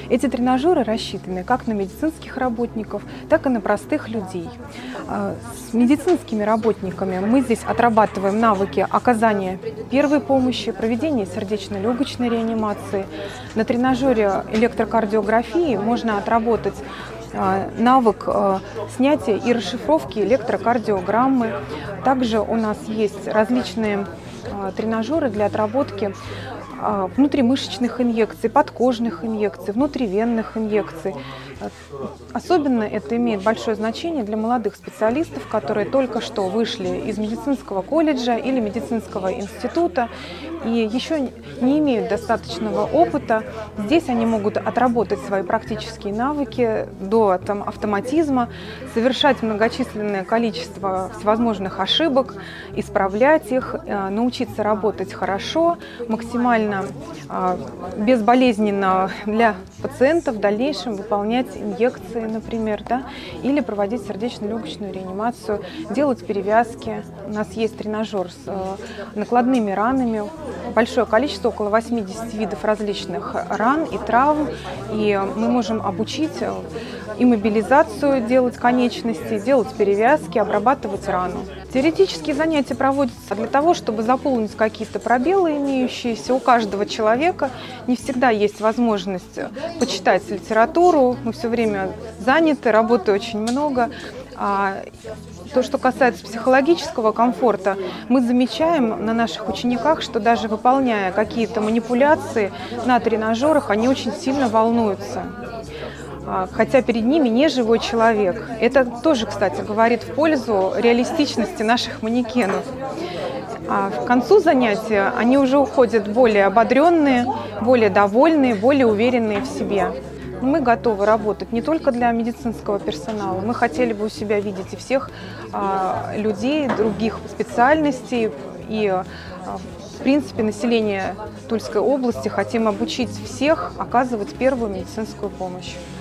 Эти тренажеры рассчитаны как на медицинских работников, так и на простых людей. С медицинскими работниками мы здесь отрабатываем навыки оказания первой помощи, проведения сердечно-легочной реанимации. На тренажере электрокардиографии можно отработать навык снятия и расшифровки электрокардиограммы. Также у нас есть различные тренажеры для отработки внутримышечных инъекций, подкожных инъекций, внутривенных инъекций. Особенно это имеет большое значение для молодых специалистов, которые только что вышли из медицинского колледжа или медицинского института и еще не имеют достаточного опыта. Здесь они могут отработать свои практические навыки до автоматизма, совершать многочисленное количество всевозможных ошибок, исправлять их, научиться работать хорошо, максимально безболезненно для пациента в дальнейшем выполнять инъекции, например, или проводить сердечно-легочную реанимацию, делать перевязки. У нас есть тренажер с накладными ранами, большое количество, около 80 видов различных ран и травм, и мы можем обучить иммобилизацию, делать конечности, делать перевязки, обрабатывать рану. Теоретические занятия проводятся для того, чтобы заполнить какие-то пробелы, имеющиеся у каждого человека. Не всегда есть возможность почитать литературу, мы все время заняты, работы очень много. А то, что касается психологического комфорта, мы замечаем на наших учениках, что даже выполняя какие-то манипуляции на тренажерах, они очень сильно волнуются, хотя перед ними не живой человек. Это тоже, кстати, говорит в пользу реалистичности наших манекенов. А к концу занятия они уже уходят более ободренные, более довольные, более уверенные в себе. Мы готовы работать не только для медицинского персонала, мы хотели бы у себя видеть и всех людей, других специальностей, и в принципе население Тульской области хотим обучить всех оказывать первую медицинскую помощь.